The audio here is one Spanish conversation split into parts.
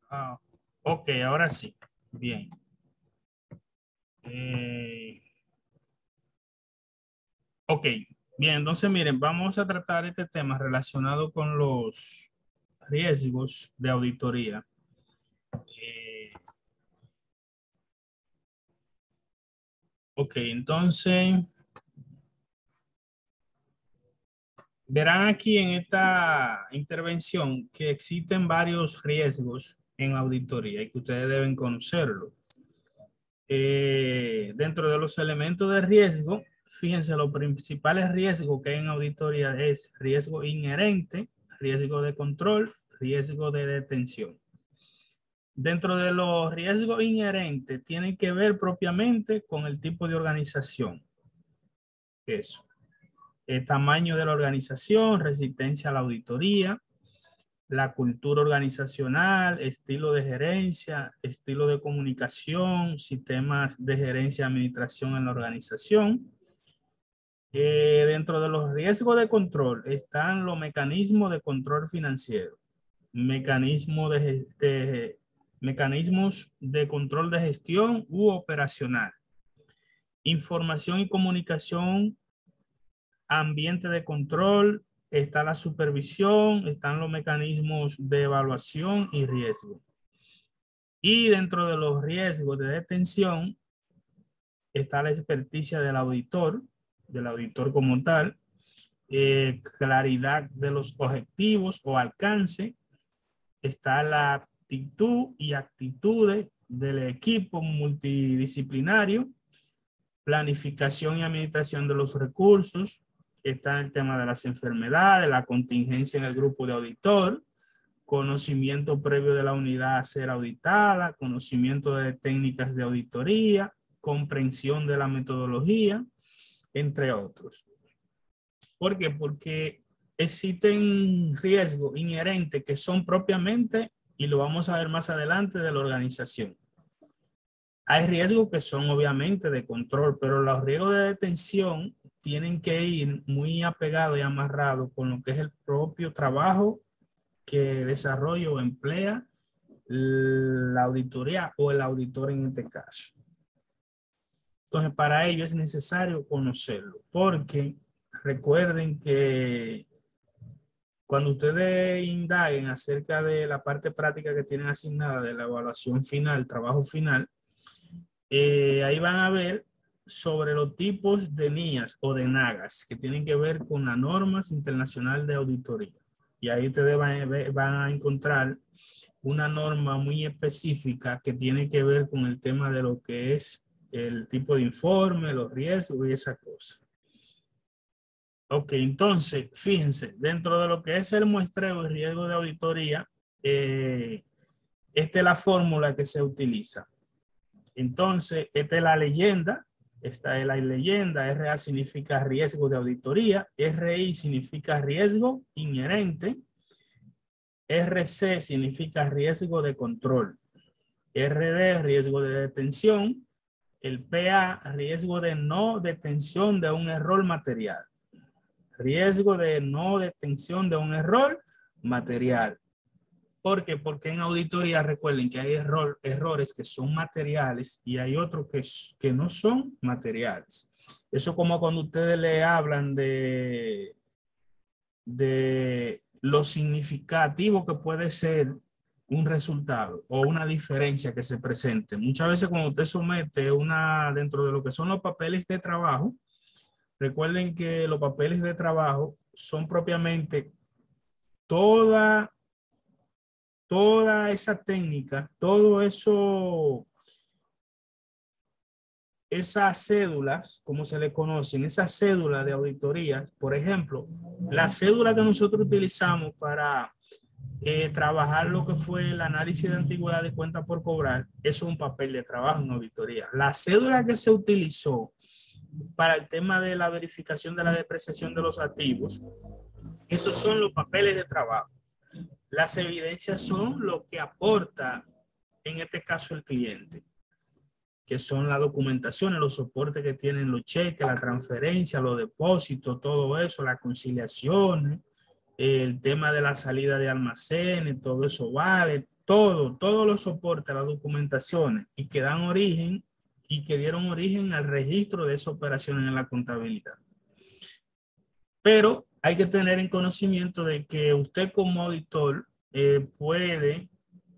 Ah, ok, ahora sí. Bien. Eh, ok, bien, entonces miren, vamos a tratar este tema relacionado con los riesgos de auditoría. Eh, ok, entonces verán aquí en esta intervención que existen varios riesgos en la auditoría y que ustedes deben conocerlo. Dentro de los elementos de riesgo, fíjense, los principales riesgos que hay en auditoría es riesgo inherente, riesgo de control, riesgo de detención. Dentro de los riesgos inherentes, tienen que ver propiamente con el tipo de organización. Eso. El tamaño de la organización, resistencia a la auditoría, la cultura organizacional, estilo de gerencia, estilo de comunicación, sistemas de gerencia y administración en la organización. Dentro de los riesgos de control están los mecanismos de control financiero, mecanismos mecanismos de control de gestión u operacional, información y comunicación, ambiente de control, está la supervisión, están los mecanismos de evaluación y riesgo. Y dentro de los riesgos de detención está la experticia del auditor como tal, claridad de los objetivos o alcance, está la actitud y actitudes del equipo multidisciplinario, planificación y administración de los recursos, está el tema de las enfermedades, la contingencia en el grupo de auditor, conocimiento previo de la unidad a ser auditada, conocimiento de técnicas de auditoría, comprensión de la metodología, entre otros. ¿Por qué? Porque existen riesgos inherentes que son propiamente, y lo vamos a ver más adelante, de la organización. Hay riesgos que son obviamente de control, pero los riesgos de detención tienen que ir muy apegados y amarrados con lo que es el propio trabajo que desarrolla o emplea la auditoría o el auditor en este caso. Entonces, para ello es necesario conocerlo, porque recuerden que cuando ustedes indaguen acerca de la parte práctica que tienen asignada de la evaluación final, trabajo final, ahí van a ver sobre los tipos de NIAs o de NAGAS que tienen que ver con las normas internacionales de auditoría. Y ahí ustedes van a encontrar una norma muy específica que tiene que ver con el tema de lo que es el tipo de informe, los riesgos y esa cosa. Ok, entonces, fíjense, dentro de lo que es el muestreo y riesgo de auditoría, esta es la fórmula que se utiliza. Entonces, esta es la leyenda, esta es la leyenda, RA significa riesgo de auditoría, RI significa riesgo inherente, RC significa riesgo de control, RD riesgo de detención, el PA riesgo de no detención de un error material, riesgo de no detención de un error material. ¿Por qué? Porque en auditoría recuerden que hay errores que son materiales y hay otros que no son materiales. Eso como cuando ustedes le hablan de lo significativo que puede ser un resultado o una diferencia que se presente. Muchas veces cuando usted somete una dentro de lo que son los papeles de trabajo, recuerden que los papeles de trabajo son propiamente toda esa técnica, todo eso, esas cédulas, como se le conocen, esas cédulas de auditoría, por ejemplo, la cédula que nosotros utilizamos para trabajar lo que fue el análisis de antigüedad de cuenta por cobrar, eso es un papel de trabajo en auditoría. La cédula que se utilizó para el tema de la verificación de la depreciación de los activos, esos son los papeles de trabajo. Las evidencias son lo que aporta, en este caso, el cliente, que son las documentaciones, los soportes que tienen los cheques, la transferencia, los depósitos, todo eso, las conciliaciones, el tema de la salida de almacenes, todo eso vale, todos los soportes, las documentaciones y que dan origen y que dieron origen al registro de esa operación en la contabilidad. Pero hay que tener en conocimiento de que usted como auditor puede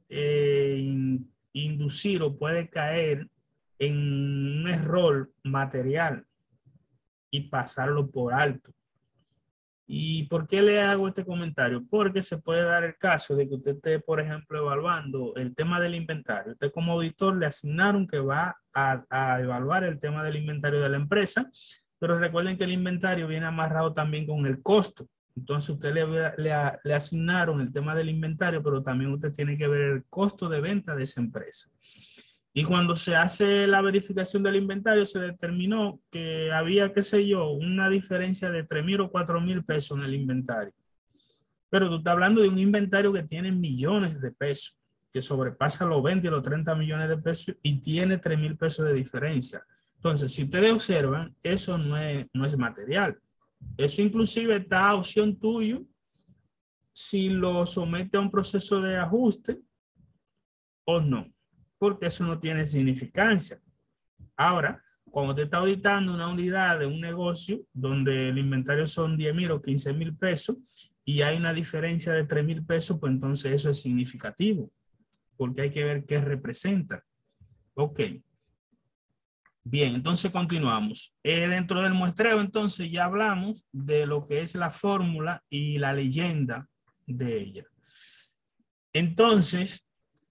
inducir o puede caer en un error material y pasarlo por alto. ¿Y por qué le hago este comentario? Porque se puede dar el caso de que usted esté, por ejemplo, evaluando el tema del inventario. Usted como auditor le asignaron que va a evaluar el tema del inventario de la empresa, pero recuerden que el inventario viene amarrado también con el costo. Entonces usted le asignaron el tema del inventario, pero también usted tiene que ver el costo de venta de esa empresa. Y cuando se hace la verificación del inventario, se determinó que había, qué sé yo, una diferencia de 3,000 o 4,000 pesos en el inventario. Pero tú estás hablando de un inventario que tiene millones de pesos, que sobrepasa los 20 y los 30 millones de pesos y tiene 3,000 pesos de diferencia. Entonces, si ustedes observan, eso no es material. Eso inclusive está a opción tuyo si lo somete a un proceso de ajuste o no, porque eso no tiene significancia. Ahora, cuando te está auditando una unidad de un negocio donde el inventario son 10,000 o 15,000 pesos y hay una diferencia de 3,000 pesos, pues entonces eso es significativo, porque hay que ver qué representa. Ok. Bien, entonces continuamos. Dentro del muestreo, entonces ya hablamos de lo que es la fórmula y la leyenda de ella. Entonces,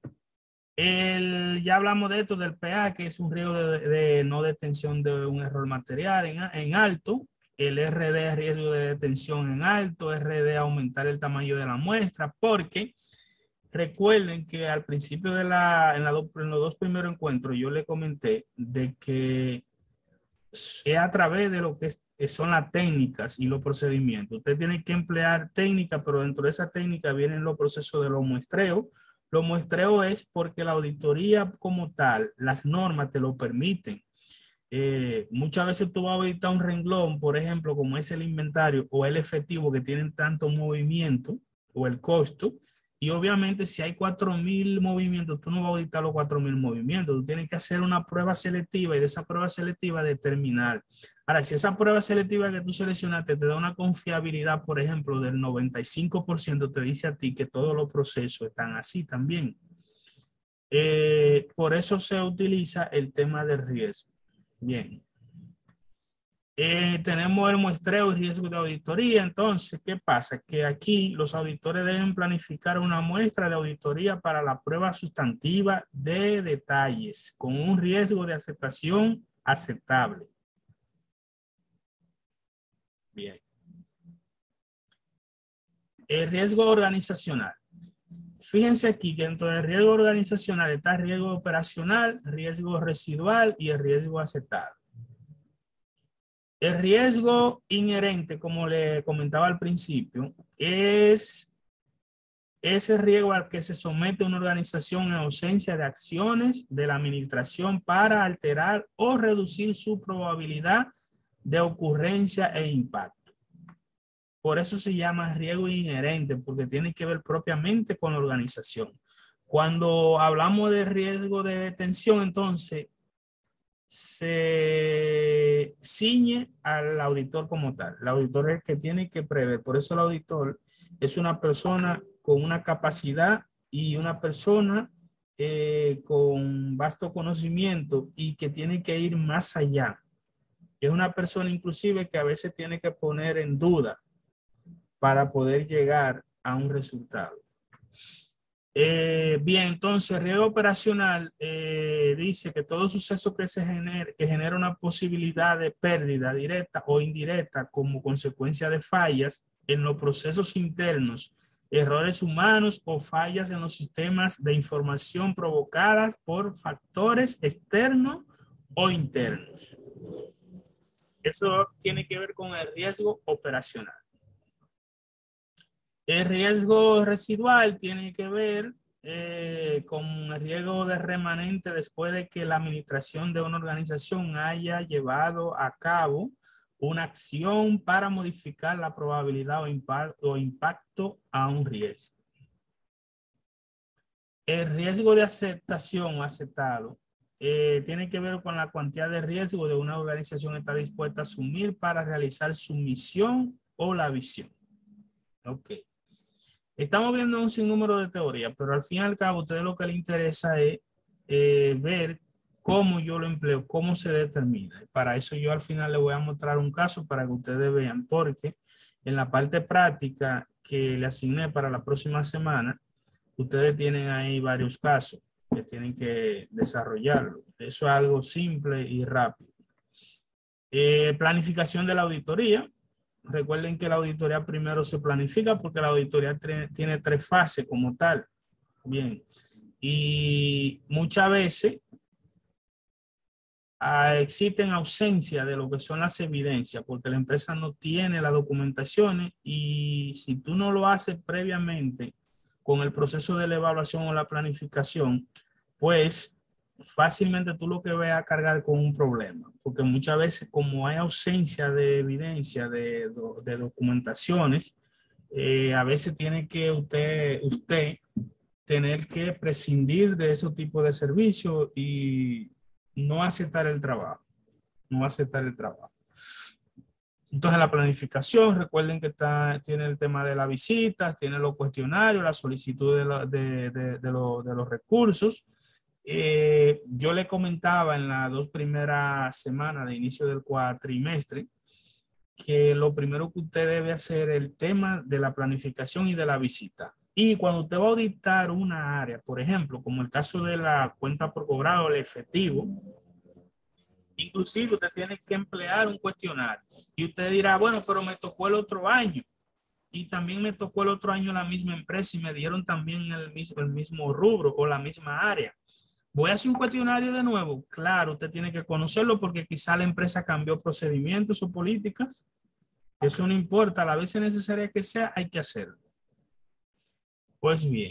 ya hablamos de esto del PA, que es un riesgo de no detención de un error material en alto. El RD es riesgo de detención en alto, RD aumentar el tamaño de la muestra, porque recuerden que al principio en los dos primeros encuentros yo le comenté de que es a través de lo que son las técnicas y los procedimientos. Usted tiene que emplear técnicas, pero dentro de esa técnica vienen los procesos de los muestreos. Los muestreos es porque la auditoría como tal, las normas te lo permiten. Muchas veces tú vas a auditar un renglón, por ejemplo, como es el inventario o el efectivo que tienen tanto movimiento o el costo. Y obviamente si hay 4,000 movimientos, tú no vas a auditar los 4,000 movimientos. Tú tienes que hacer una prueba selectiva y de esa prueba selectiva determinar. Ahora, si esa prueba selectiva que tú seleccionaste te da una confiabilidad, por ejemplo, del 95%, te dice a ti que todos los procesos están así también. Por eso se utiliza el tema del riesgo. Bien. Tenemos el muestreo y riesgo de auditoría. Entonces, ¿qué pasa? Que aquí los auditores deben planificar una muestra de auditoría para la prueba sustantiva de detalles con un riesgo de aceptación aceptable. Bien. El riesgo organizacional. Fíjense aquí que dentro del riesgo organizacional está el riesgo operacional, riesgo residual y el riesgo aceptable. El riesgo inherente, como le comentaba al principio, es ese riesgo al que se somete una organización en ausencia de acciones de la administración para alterar o reducir su probabilidad de ocurrencia e impacto. Por eso se llama riesgo inherente, porque tiene que ver propiamente con la organización. Cuando hablamos de riesgo de detención, entonces se ciñe al auditor como tal. El auditor es el que tiene que prever. Por eso el auditor es una persona con una capacidad y una persona con vasto conocimiento y que tiene que ir más allá. Es una persona inclusive que a veces tiene que poner en duda para poder llegar a un resultado. Bien, entonces, riesgo operacional dice que todo suceso que genera una posibilidad de pérdida directa o indirecta como consecuencia de fallas en los procesos internos, errores humanos o fallas en los sistemas de información provocadas por factores externos o internos. Eso tiene que ver con el riesgo operacional. El riesgo residual tiene que ver con el riesgo de remanente después de que la administración de una organización haya llevado a cabo una acción para modificar la probabilidad o impacto a un riesgo. El riesgo de aceptación o aceptado tiene que ver con la cantidad de riesgo de una organización está dispuesta a asumir para realizar su misión o la visión. Ok. Estamos viendo un sinnúmero de teorías, pero al fin y al cabo, a ustedes lo que les interesa es ver cómo yo lo empleo, cómo se determina. Para eso yo al final les voy a mostrar un caso para que ustedes vean, porque en la parte práctica que le asigné para la próxima semana, ustedes tienen ahí varios casos que tienen que desarrollarlo. Eso es algo simple y rápido. Planificación de la auditoría. Recuerden que la auditoría primero se planifica porque la auditoría tiene 3 fases como tal. Bien. Y muchas veces existen ausencia de lo que son las evidencias porque la empresa no tiene las documentaciones y si tú no lo haces previamente con el proceso de la evaluación o la planificación, pues fácilmente tú lo que vas a cargar con un problema, porque muchas veces como hay ausencia de evidencia, de documentaciones, a veces tiene que usted tener que prescindir de ese tipo de servicios y no aceptar el trabajo, no aceptar el trabajo. Entonces la planificación, recuerden que tiene el tema de las visitas, tiene los cuestionarios, la solicitud de los recursos. Yo le comentaba en las 2 primeras semanas de inicio del cuatrimestre que lo primero que usted debe hacer es el tema de la planificación y de la visita. Y cuando usted va a auditar una área, por ejemplo, como el caso de la cuenta por cobrado, el efectivo, inclusive usted tiene que emplear un cuestionario. Y usted dirá, bueno, pero me tocó el otro año. Y también me tocó el otro año la misma empresa y me dieron también el mismo rubro o la misma área. ¿Voy a hacer un cuestionario de nuevo? Claro, usted tiene que conocerlo porque quizá la empresa cambió procedimientos o políticas. Eso no importa, a la vez necesaria que sea, hay que hacerlo. Pues bien.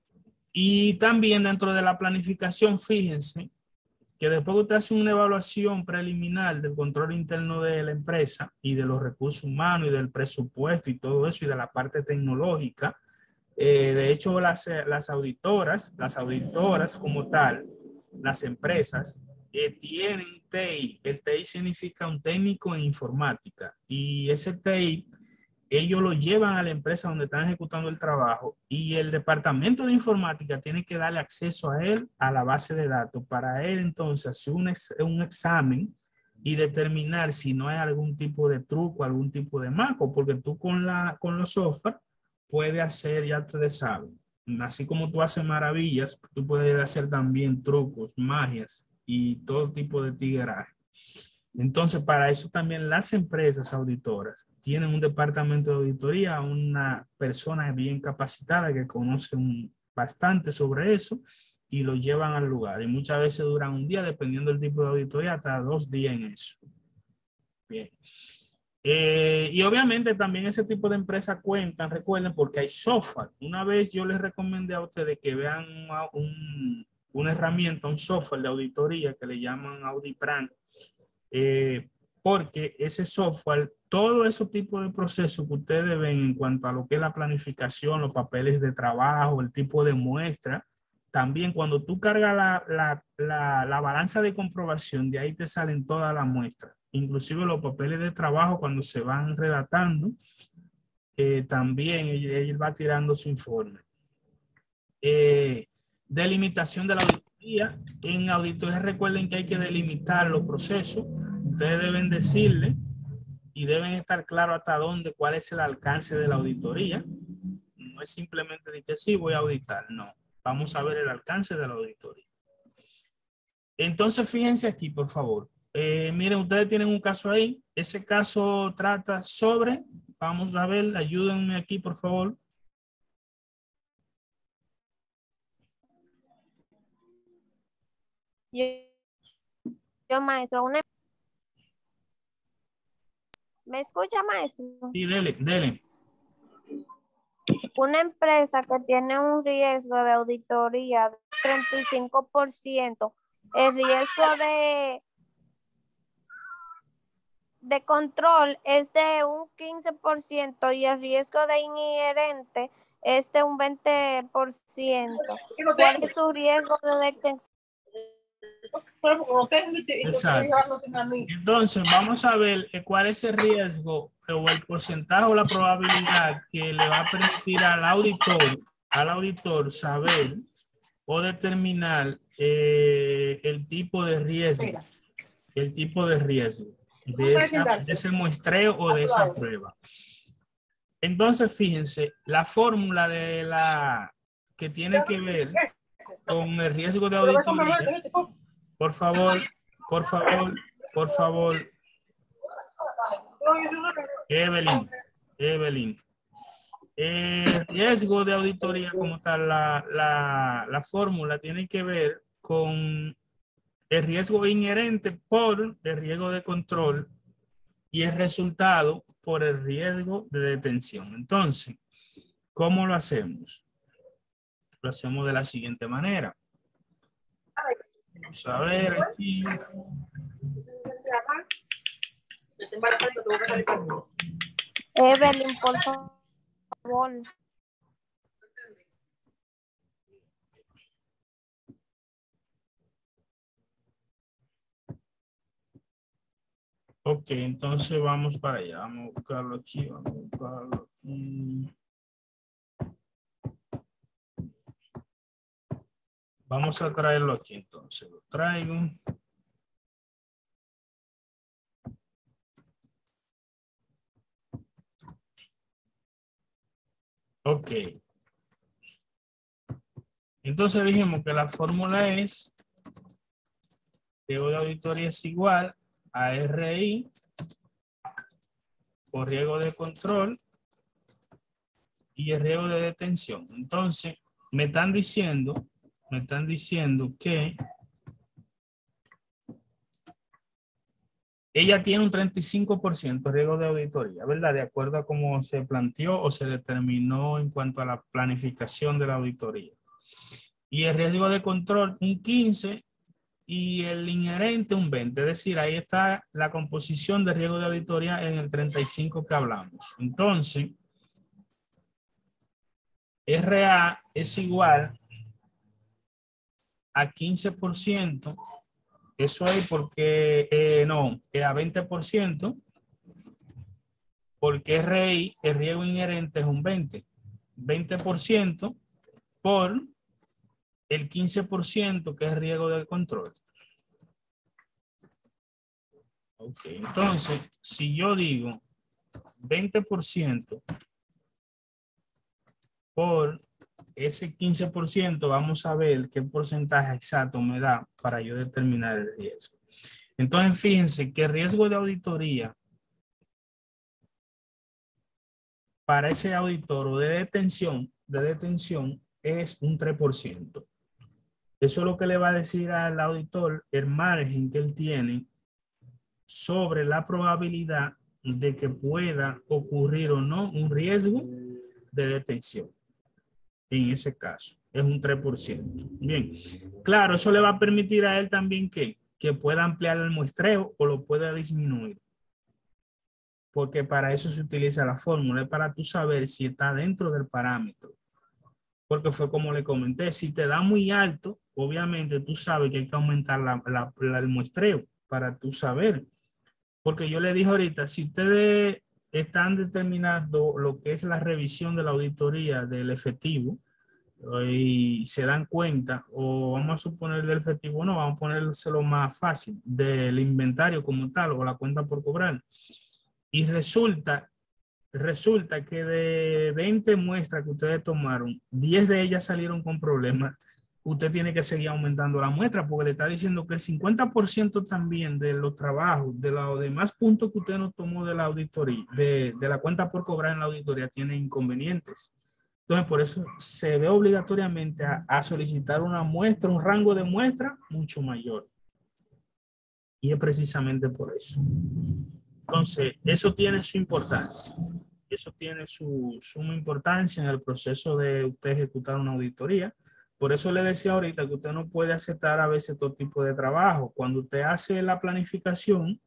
Y también dentro de la planificación, fíjense que después que usted hace una evaluación preliminar del control interno de la empresa y de los recursos humanos y del presupuesto y todo eso y de la parte tecnológica, de hecho las auditoras como tal, las empresas, tienen TI. El TI significa un técnico en informática y ese TI ellos lo llevan a la empresa donde están ejecutando el trabajo y el departamento de informática tiene que darle acceso a él a la base de datos para él entonces hacer un examen y determinar si no hay algún tipo de truco, algún tipo de maco, porque tú con los software puedes hacer, ya ustedes saben, así como tú haces maravillas, tú puedes hacer también trucos, magias y todo tipo de tigueraje. Entonces, para eso también las empresas auditoras tienen un departamento de auditoría, una persona bien capacitada que conoce bastante sobre eso y lo llevan al lugar. Y muchas veces duran un día, dependiendo del tipo de auditoría, hasta 2 días en eso. Bien. Y obviamente también ese tipo de empresas cuentan, recuerden, porque hay software. Una vez yo les recomendé a ustedes que vean una herramienta, un software de auditoría que le llaman AudiPlan. Porque ese software, todo ese tipo de procesos que ustedes ven en cuanto a lo que es la planificación, los papeles de trabajo, el tipo de muestra, también cuando tú cargas la balanza de comprobación, de ahí te salen todas las muestras, inclusive los papeles de trabajo cuando se van redactando, también él va tirando su informe. Delimitación de la auditoría. En auditoría recuerden que hay que delimitar los procesos. Ustedes deben decirle y deben estar claros hasta dónde, cuál es el alcance de la auditoría. No es simplemente de que sí voy a auditar, no. Vamos a ver el alcance de la auditoría. Entonces, fíjense aquí, por favor. Miren, ustedes tienen un caso ahí. Ese caso trata sobre, vamos a ver, ayúdenme aquí, por favor. Yo, maestro, ¿me escucha, maestro? Sí, dele. Una empresa que tiene un riesgo de auditoría de 35%, el riesgo de control es de un 15% y el riesgo de inherente es de un 20%. ¿Cuál es su riesgo de detención? Exacto. Entonces, vamos a ver cuál es el riesgo o el porcentaje o la probabilidad que le va a permitir al auditor saber o determinar el tipo de riesgo de ese muestreo o de esa prueba. Entonces, fíjense, la fórmula de la que tiene que ver con el riesgo de auditoría. Por favor, por favor, por favor. Evelyn. El riesgo de auditoría como tal, la fórmula tiene que ver con el riesgo inherente por el riesgo de control y el resultado por el riesgo de detención. Entonces, ¿cómo lo hacemos? Lo hacemos de la siguiente manera. Vamos a ver aquí. Evelyn, por favor. Ok, entonces vamos para allá. Vamos a buscarlo aquí. Vamos a traerlo aquí entonces. Lo traigo. Ok. Entonces dijimos que la fórmula es riesgo de auditoría es igual a RI por riesgo de control y el riesgo de detención. Entonces, me están diciendo que ella tiene un 35% riesgo de auditoría, ¿verdad? De acuerdo a cómo se planteó o se determinó en cuanto a la planificación de la auditoría. Y el riesgo de control un 15% y el inherente un 20%. Es decir, ahí está la composición de riesgo de auditoría en el 35% que hablamos. Entonces, RA es igual a 15%. Eso es porque, a 20%, porque RI, el riesgo inherente es un 20%. 20% por el 15% que es riesgo de control. Ok, entonces, si yo digo 20% por ese 15%, vamos a ver qué porcentaje exacto me da para yo determinar el riesgo. Entonces, fíjense que el riesgo de auditoría para ese auditor o de detención es un 3%. Eso es lo que le va a decir al auditor el margen que él tiene sobre la probabilidad de que pueda ocurrir o no un riesgo de detención. En ese caso, es un 3%. Bien, claro, eso le va a permitir a él también que pueda ampliar el muestreo o lo pueda disminuir. Porque para eso se utiliza la fórmula, es para tú saber si está dentro del parámetro. Porque fue como le comenté, si te da muy alto, obviamente tú sabes que hay que aumentar el muestreo para tú saber. Porque yo le dije ahorita, si ustedes están determinando lo que es la revisión de la auditoría del efectivo y se dan cuenta, o vamos a suponer del efectivo, no, vamos a ponérselo más fácil, del inventario como tal o la cuenta por cobrar. Y resulta que de 20 muestras que ustedes tomaron, 10 de ellas salieron con problemas. Usted tiene que seguir aumentando la muestra porque le está diciendo que el 50% también de los trabajos, de los demás puntos que usted no tomó de la auditoría, de la cuenta por cobrar en la auditoría, tiene inconvenientes. Entonces, por eso se ve obligatoriamente a solicitar una muestra, un rango de muestra mucho mayor. Y es precisamente por eso. Entonces, eso tiene su importancia. Eso tiene su suma importancia en el proceso de usted ejecutar una auditoría. Por eso le decía ahorita que usted no puede aceptar a veces todo tipo de trabajo. Cuando usted hace la planificación,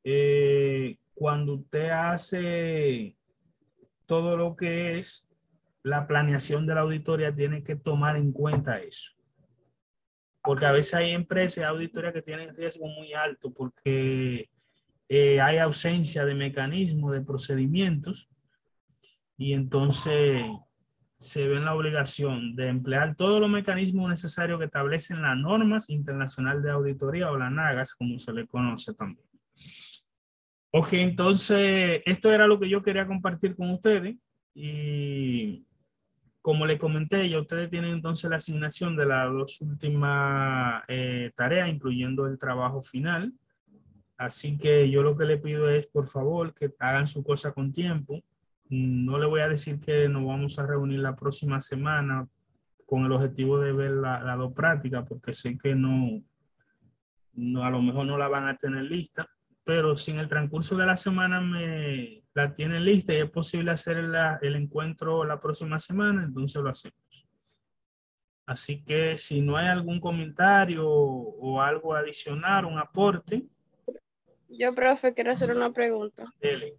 cuando usted hace todo lo que es la planeación de la auditoría tiene que tomar en cuenta eso. Porque a veces hay empresas y auditorías que tienen riesgo muy alto porque hay ausencia de mecanismos, de procedimientos, y entonces se ve en la obligación de emplear todos los mecanismos necesarios que establecen las normas internacionales de auditoría o las NAGAS, como se le conoce también. Ok, entonces esto era lo que yo quería compartir con ustedes y como le comenté, ya ustedes tienen entonces la asignación de las dos últimas tareas, incluyendo el trabajo final. Así que yo lo que le pido es, por favor, que hagan su cosa con tiempo. No le voy a decir que nos vamos a reunir la próxima semana con el objetivo de ver la dos prácticas, porque sé que no, a lo mejor no la van a tener lista, pero si en el transcurso de la semana me la tienen lista y es posible hacer el encuentro la próxima semana, entonces lo hacemos. Así que si no hay algún comentario o algo adicional, un aporte. Yo, profe, quiero hacer una pregunta. Dele.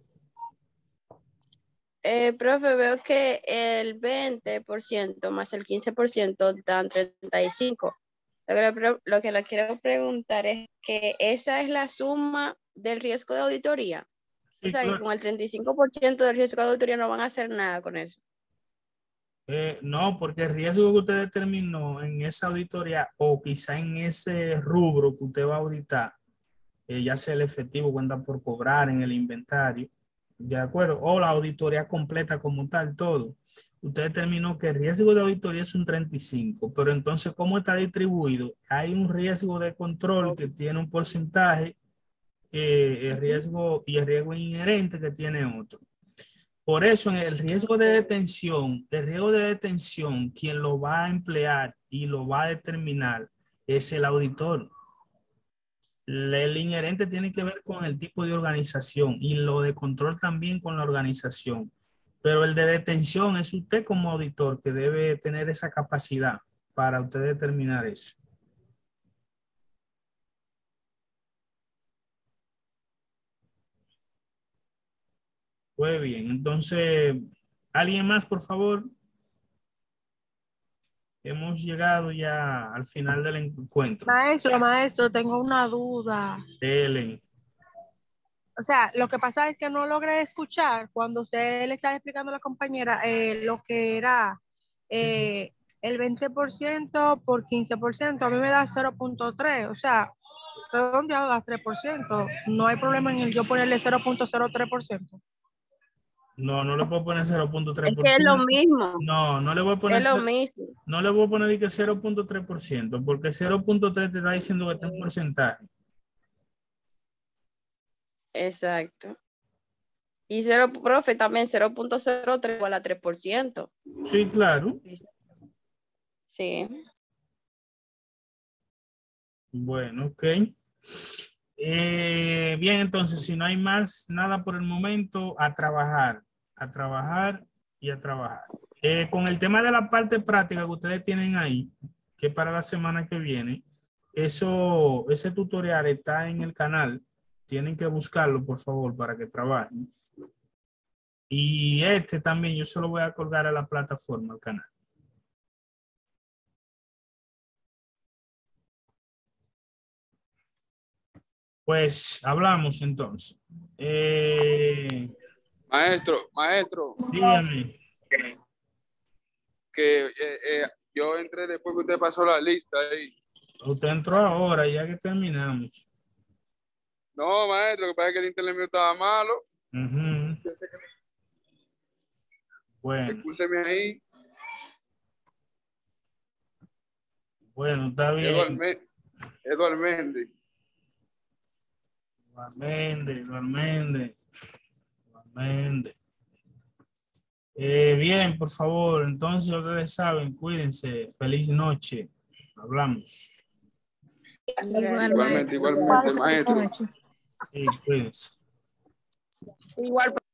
Profe, veo que el 20% más el 15% dan 35. Lo que le quiero preguntar es que esa es la suma del riesgo de auditoría. Sí, O sea, claro. que con el 35% del riesgo de auditoría no van a hacer nada con eso. No, porque el riesgo que usted determinó en esa auditoría o quizá en ese rubro que usted va a auditar, ya sea el efectivo, cuenta por cobrar en el inventario, ¿de acuerdo? O la auditoría completa como tal, todo. Usted determinó que el riesgo de auditoría es un 35, pero entonces, ¿cómo está distribuido? Hay un riesgo de control que tiene un porcentaje, el riesgo y el riesgo inherente que tiene otro. Por eso, en el riesgo de detención, quien lo va a emplear y lo va a determinar es el auditor. El inherente tiene que ver con el tipo de organización y lo de control también con la organización. Pero el de detención es usted como auditor que debe tener esa capacidad para usted determinar eso. Muy bien, entonces, ¿alguien más, por favor? Hemos llegado ya al final del encuentro. Maestro, tengo una duda. Ellen. O sea, lo que pasa es que no logré escuchar cuando usted le estaba explicando a la compañera lo que era el 20% por 15%. A mí me da 0.3, o sea, redondeado da 3%. No hay problema en yo ponerle 0.03%. No, no le puedo poner Es que es 0.3%. lo mismo. No le voy a poner Es lo mismo. no le voy a poner que 0.3%, porque 0.3 te está diciendo que está en porcentaje. Exacto. Y cero, profe, también 0.03 igual a 3%. Sí, claro. Sí. Bueno, ok. Bien, entonces, si no hay más nada por el momento, a trabajar y a trabajar. Con el tema de la parte práctica que ustedes tienen ahí, que para la semana que viene, ese tutorial está en el canal. Tienen que buscarlo, por favor, para que trabajen. Y este también yo se lo voy a colgar a la plataforma, al canal. Pues hablamos entonces. Maestro, Dígame. que yo entré después que usted pasó la lista ahí. Usted entró ahora, ya que terminamos. No, maestro, lo que pasa es que el internet mío estaba malo. Ujú. Bueno, Excúseme ahí. bueno, está bien. Eduardo Méndez. Igualmente. Bien, por favor, entonces ustedes saben, cuídense. Feliz noche. Hablamos. Igualmente, maestro. Sí, cuídense. Igual.